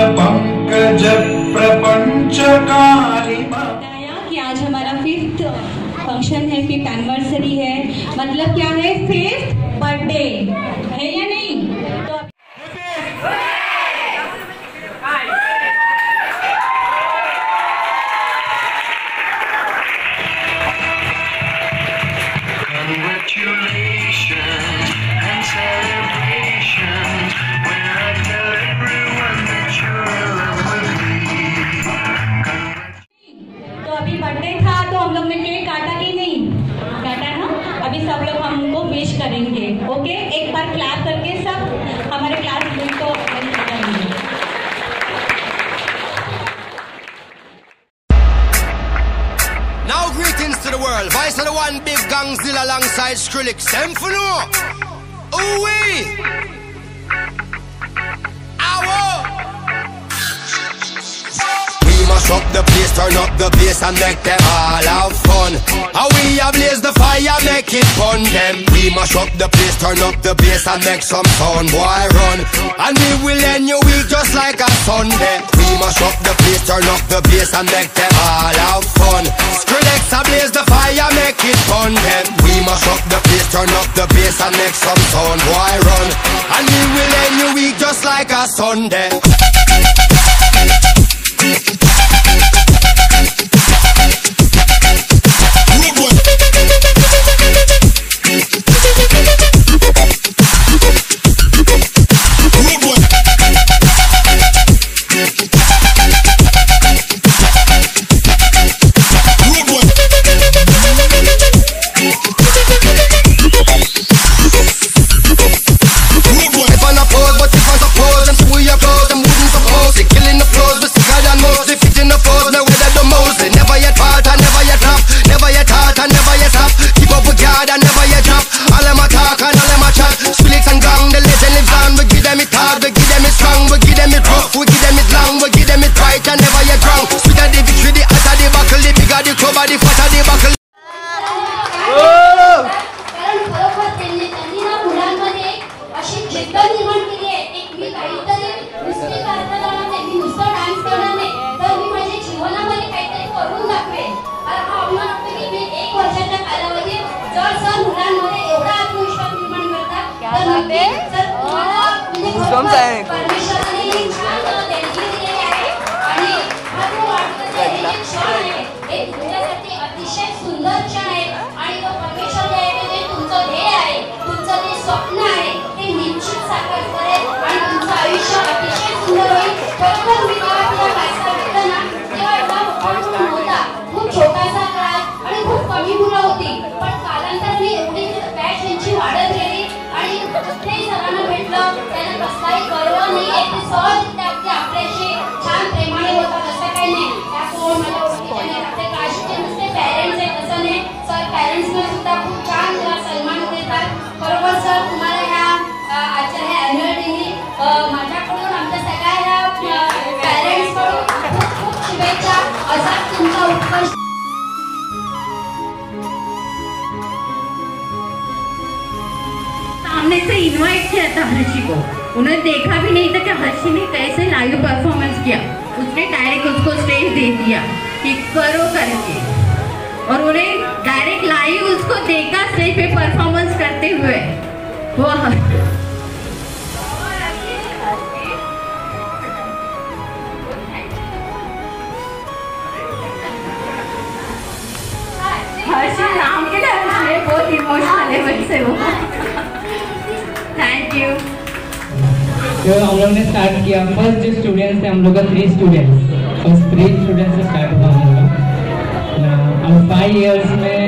पंकज प्रपंचकारी। कि आज हमारा 5th फंक्शन है, 5th एनिवर्सरी है, मतलब क्या है, 5th बर्थडे है या नहीं? तो बर्थडे था तो हम लोग ने केक काटा कि नहीं काटा ना? अभी सब लोग हमको विश करेंगे, ओके? एक बार क्लैप करके सब हमारे क्लास को करेंगे। Now greetings to the world. Voice of the one big Gangzilla alongside Skrillex. Them for no. Ooh-wee. Mash up the place, turn up the bass and make them all have fun. How we ablaze the fire, make it fun them. We mash up the place, turn up the bass and make some sound, boy run. And we will end your week just like a Sunday. We mash up the place, turn up the bass and make them all have fun. Skrillex ablaze the fire, make it fun them. We mash up the place, turn up the bass and make some sound, boy run. And we will end your week just like a Sunday. अतिशय सुंदर क्षण आहे आणि तो परमेश्वर जे तुमचं ध्येय आहे, तुमचं जे स्वप्न आहे ते निश्चित साकार करेल आणि तुमचं आयुष्य अतिशय सुंदर होईल. खरोखर मी जेव्हा तुला क्लासला घेतलं ना तेव्हा एवढा मोठा होता, खूप छोटासा क्लास आणि खूप कमी मुलं होती, पण कालांतराने एवढी बॅच यांची वाढत गेली आणि कुठल्याही सरांना भेटलं त्यांना कसलाही गर्व नाही आहे, ते सहजरित्या अगदी आपल्याशी छान प्रेमाने बोलतात, असं काही नाही. त्यासोबत माझ्या ओळखीचे नाही, आपल्या क्लासचे नुसते पॅरेंट्स आहेत असं नाही, सर पॅरेंट्सना सुद्धा खूप छान सन्मान देतात. बरोबर सर, तुम्हाला ह्या आजच्या ह्या ॲन्युअल डेनी माझ्याकडून आमच्या सगळ्या ह्या पॅरेंट्सकडून खूप खूप शुभेच्छा. असाच तुमचा उत्कर्ष. सामने से इनवाइट किया था हर्षी को, उन्होंने देखा भी नहीं था कि हर्षी ने कैसे लाइव परफॉर्मेंस किया. उसने डायरेक्ट उसको स्टेज दे दिया कि करो करके, और उन्हें डायरेक्ट लाइव उसको देखा स्टेज पे परफॉर्मेंस करते हुए. वो हर्षी नाम के लिए बहुत इमोशनल है बच्चे वो. Thank you. तो हम लोग ने स्टार्ट किया, फर्स्ट जो स्टूडेंट्स थे हम लोग का 3 स्टूडेंट्स, फर्स्ट 3 स्टूडेंट्स से स्टार्ट हुआ हम लोग. अब 5 इयर्स में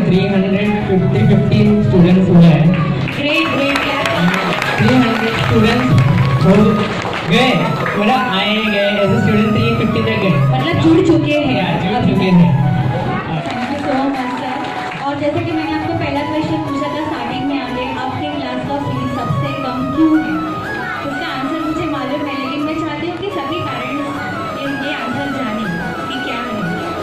350 स्टूडेंट्स हुए हैं. Great great. 300 स्टूडेंट्स हो गए, मतलब आए गए ऐसे स्टूडेंट 350 तक गए, मतलब जुड़ चुके हैं. जुड़ चुके हैं. Thank you so much sir. और जैसे कि मैंने आपको पहला क्वेश्चन पूछा था स्टार्टिंग में, आपके क्लास का फीस सबसे कम क्यों है, उसका आंसर मुझे मालूम है, लेकिन मैं चाहती हूँ कि सभी पेरेंट्स ये आंसर जाने कि क्या है.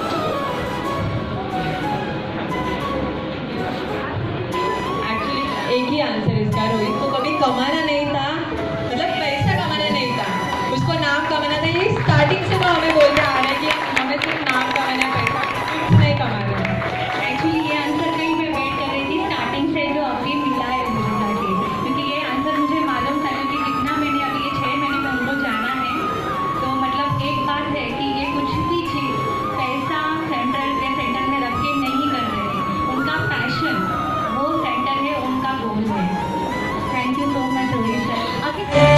एक्चुअली एक ही आंसर इसका, रोहित को कभी कमाना नहीं था, मतलब पैसा कमाना नहीं था, उसको नाम कमाना बताते हैं स्टार्टिंग से तो हमें बोलते आ रहे हैं कि हमें सिर्फ नाम कमाना है, पैसा कुछ नहीं कमाना है। एक्चुअली ये आंसर का ही मैं वेट कर रही थी स्टार्टिंग से, जो अभी मिला है मुझे जाके, क्योंकि ये आंसर मुझे मालूम था, क्योंकि जितना मैंने अभी ये 6 महीने में उनको जाना है, तो मतलब एक बात है कि ये कुछ भी चीज़ पैसा सेंटर में रख के नहीं कर रहे हैं, उनका पैशन वो सेंटर है, उनका गोल है। Thank you so much Rohit sir.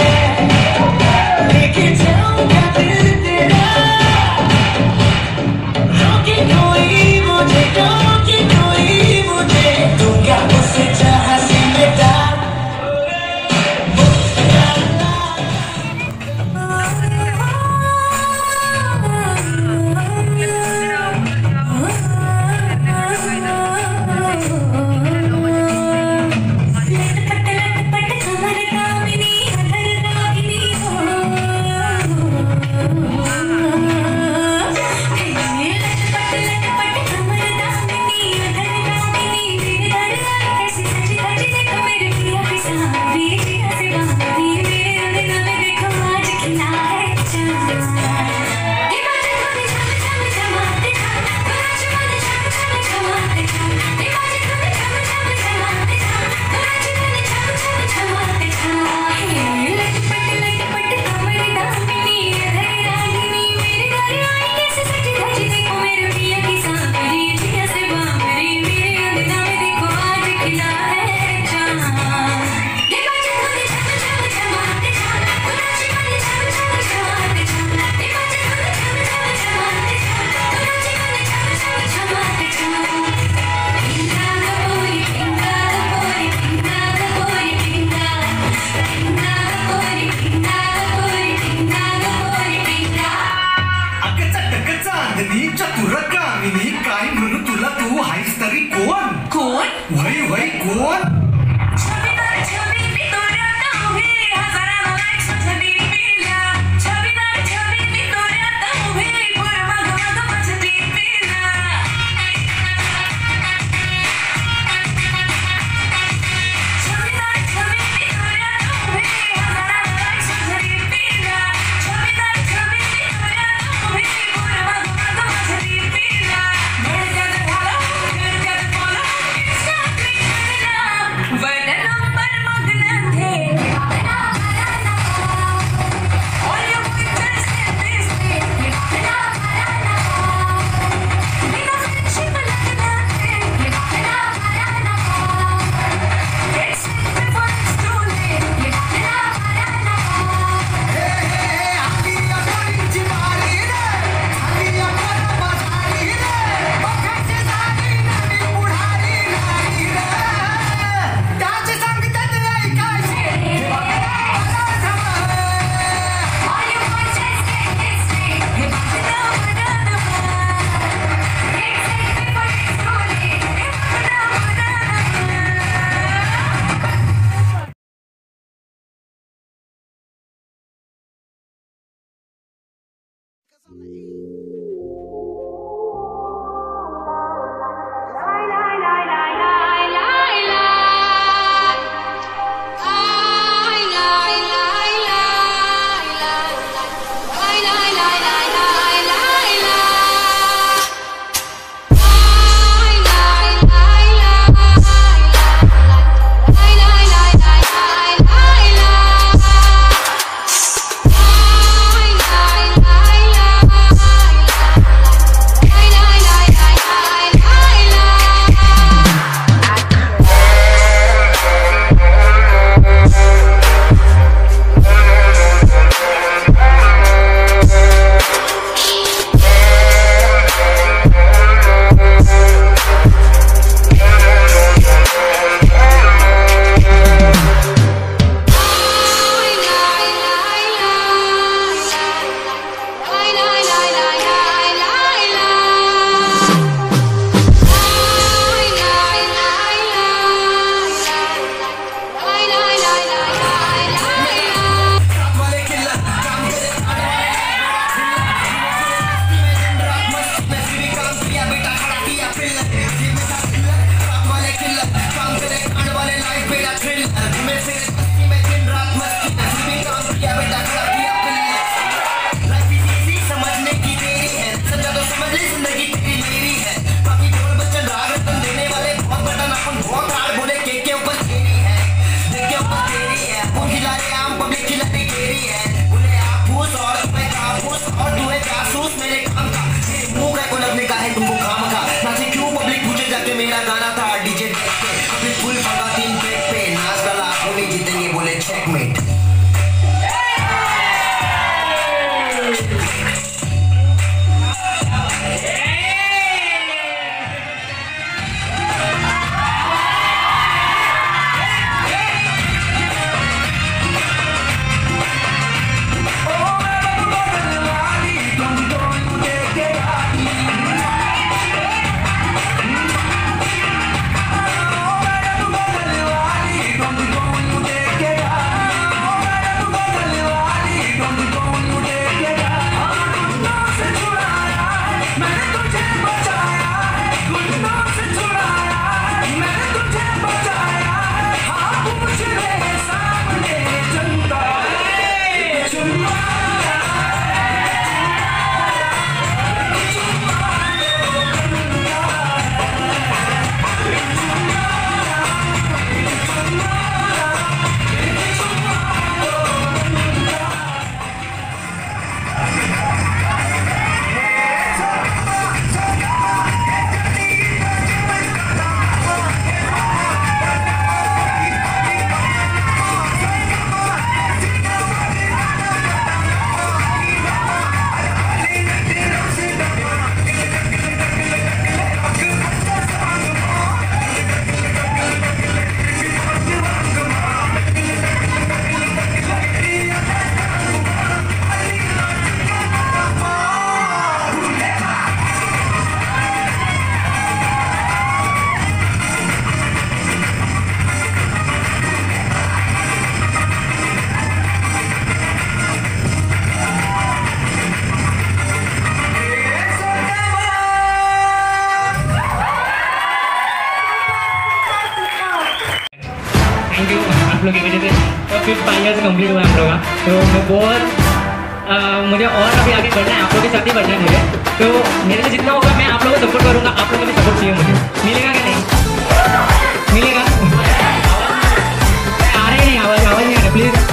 तो मैं बहुत मुझे और अभी आगे बढ़ना है, आप लोगों के साथ ही बढ़ना है मुझे। तो मेरे से जितना होगा मैं आप लोगों को सपोर्ट करूँगा, आप लोगों को भी सपोर्ट चाहिए मुझे। मिलेगा कि नहीं? मिलेगा? आ रही नहीं आवाज़ नहीं आ रही, प्लीज़